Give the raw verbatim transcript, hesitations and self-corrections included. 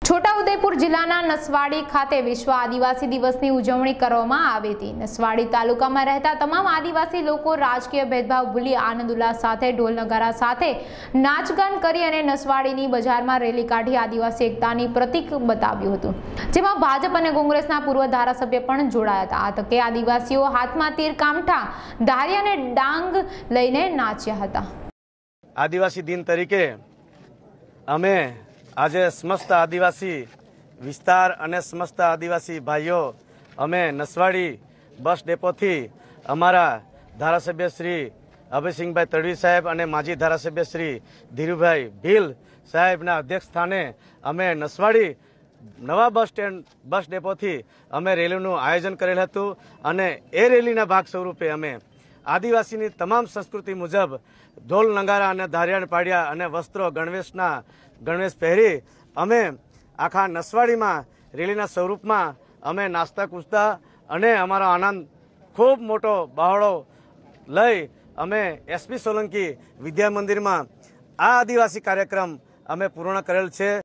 છોટાઉદેપુર જિલ્લાના નસવાડી ખાતે વિશ્વ આદિવાસી દિવસની ઉજવણી કરવામાં આવી હતી। નસવાડી તાલુકામાં રહેતા તમામ આદિવાસી લોકો રાજકીય ભેદભાવ ભૂલી આનંદ ઉલ્લાસ સાથે ઢોલ નગારા સાથે નાચગાન કરી અને નસવાડીની બજારમાં રેલી કાઢી આદિવાસી એકતાની પ્રતીક બતાવ્યું હતું, જેમાં ભાજપ અને કોંગ્રેસના પૂર્વ ધારાસભ્ય પણ જોડાયા હતા। આ તકે આદિવાસીઓ હાથમાં તીર, કામઠા, ધારી અને ડાંગ લઈને નાચ્યા હતા। આદિવાસી દિન તરીકે અમે આજે સમસ્ત આદિવાસી વિસ્તાર અને સમસ્ત આદિવાસી ભાઈઓ અમે નસવાડી બસ ડેપોથી અમારા ધારાસભ્ય શ્રી અભયસિંહભાઈ તડવી સાહેબ અને માજી ધારાસભ્ય શ્રી ધીરુભાઈ ભીલ સાહેબના અધ્યક્ષ સ્થાને અમે નસવાડી નવા બસ સ્ટેન્ડ બસ ડેપોથી અમે રેલીનું આયોજન કરેલ હતું અને એ રેલીના ભાગ સ્વરૂપે અમે આદિવાસીની તમામ સંસ્કૃતિ મુજબ ઢોલ નગારા અને ધારિયાણ પાડ્યા અને વસ્ત્રો ગણવેશના ગણવેશ પહેરી અમે આખા નસવાડીમાં રેલીના સ્વરૂપમાં અમે નાસ્તા કૂદતા અને અમારો આનંદ ખૂબ મોટો બહોળો લઈ અમે એસપી સોલંકી વિદ્યા મંદિરમાં આ આદિવાસી કાર્યક્રમ અમે પૂર્ણ કરેલ છે।